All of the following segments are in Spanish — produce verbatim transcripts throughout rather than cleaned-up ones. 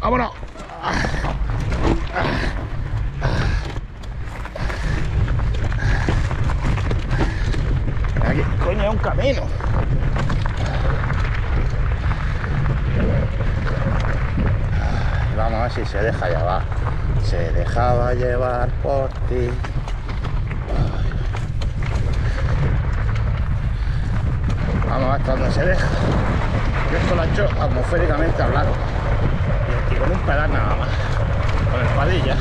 ¡Vámonos! Aquí, coño, es un camino. Vamos a ver si se deja llevar. Se dejaba llevar por ti. Vamos a ver hasta dónde se deja. Yo esto lo he hecho atmosféricamente hablando. Y con un pedal nada más. Con el padilla.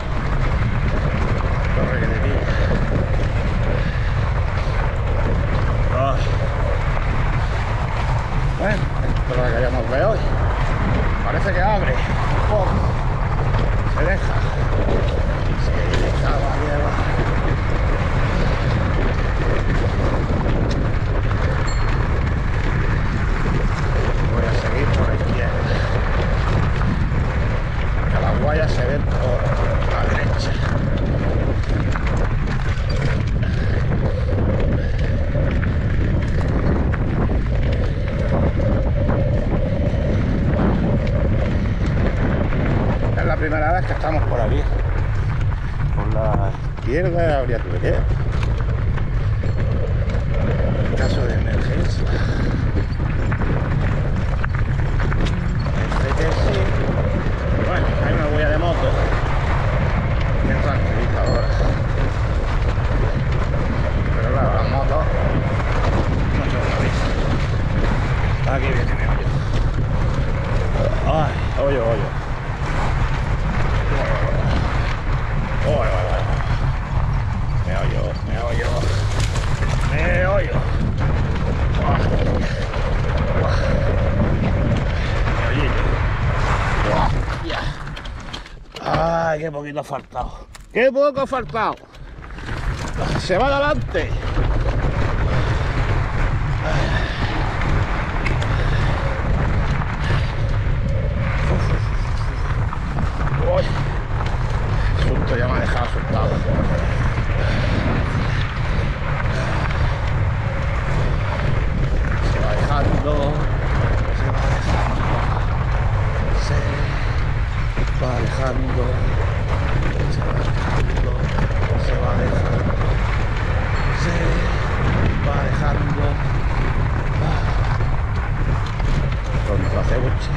Corre que te pilla. Oh. Bueno, esto es lo que queríamos ver hoy. Parece que abre. Oh. Se deja. Se dejaba llevar. Voy a seguir por la izquierda. Que las guayas se ven por la derecha. Es la primera vez que estamos por aquí. Por la izquierda habría tubería. En caso de emergencia. Parece que sí. Bueno, hay una huella de moto. Qué tranquilizadora. Pero claro, las motos no se van a ver. Aquí viene mi hoyo. Ay, hoyo, hoyo. Oye, oye, oye. Me oyo, me oyo. Me oyo. Me oye. Ay, qué poquito ha faltado. Qué poco ha faltado. Se va adelante. Uy. Susto, ya me ha dejado asustado. Se va dejando. Se va dejando. Se va dejando. Se va dejando. Se va dejando. Se va dejando. Contra Cebuche.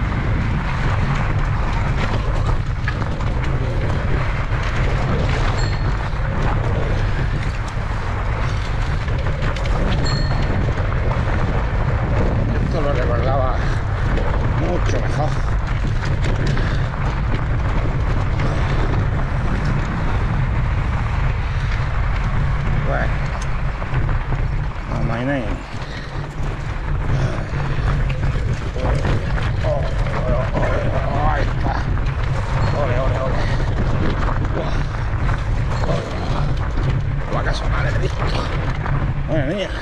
Lo recordaba mucho mejor. Bueno, no my name. Oh, oh, oh, oh, ahí está. Ole, ole, ole. Oh, vaca sonar el disco. Madre mía.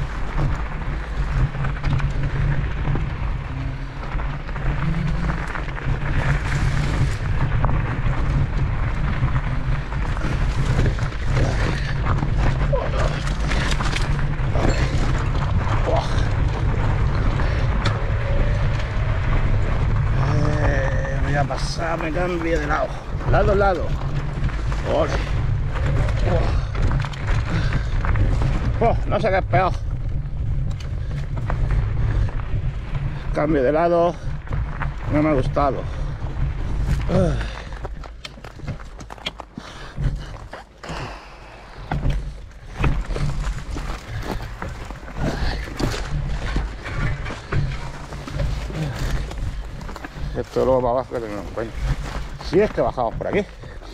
Pasar, me cambie de lado, lado a lado. Ole. Oh. Oh, no sé qué es peor. Cambio de lado, no me ha gustado. Uh. Esto luego para abajo que tenemos en cuenta. Si es que bajamos por aquí.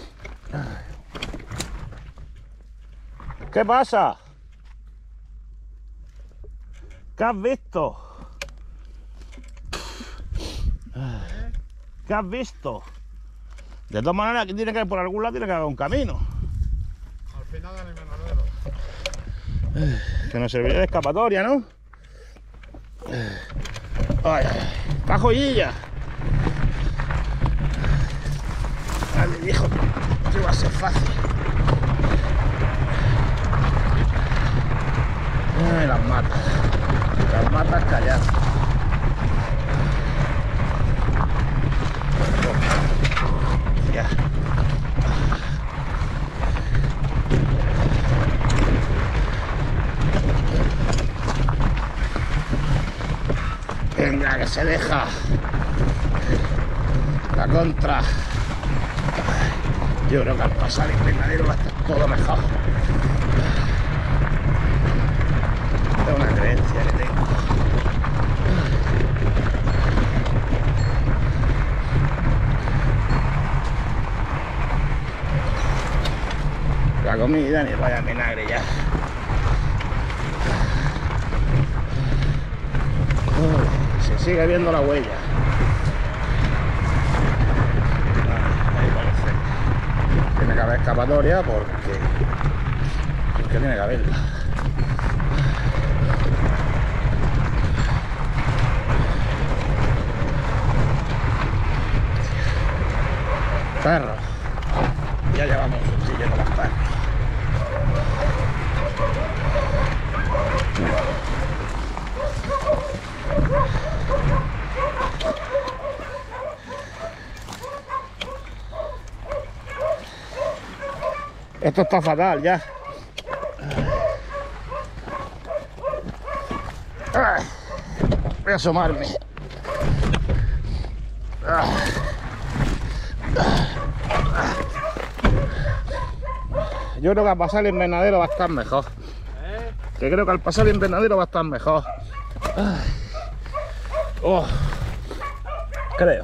¿Qué pasa? ¿Qué has visto? ¿Qué has visto? De todas maneras, aquí tiene que, por algún lado tiene que haber un camino. Al final del menonero. Que nos serviría de escapatoria, ¿no? Ay, ay, ¡está joyilla! Vale, viejo, esto va a ser fácil. Ay, las matas. Las matas calladas. se deja. La contra. Yo creo que al pasar el invernadero va a estar todo mejor. Es una creencia que tengo. La comida ni vaya vinagre ya. Uy, se sigue viendo la huella. Ahí parece. Tiene que haber escapatoria porque, porque tiene que haberla. Perros. Ya llevamos un sustillo con los perros. Esto está fatal ya. Ay, voy a asomarme. Yo creo que al pasar el invernadero va a estar mejor. ¿Eh? Que creo que al pasar el invernadero va a estar mejor. Oh, creo.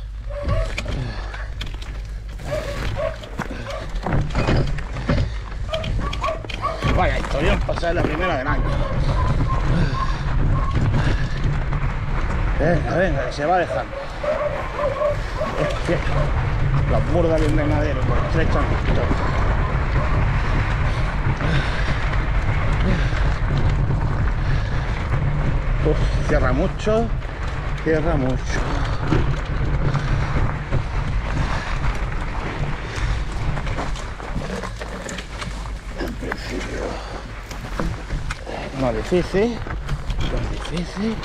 Vaya historión, pasar la primera del año. Venga, venga, que se va dejando. Es que las burdas del invernadero por estrechan todo. Uf, cierra mucho, cierra mucho. En principio no es difícil, no es difícil.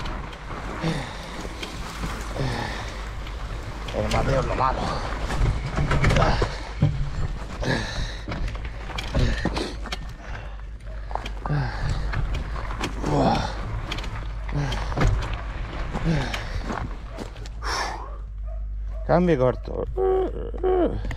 El mateo es lo malo. Cambio corto.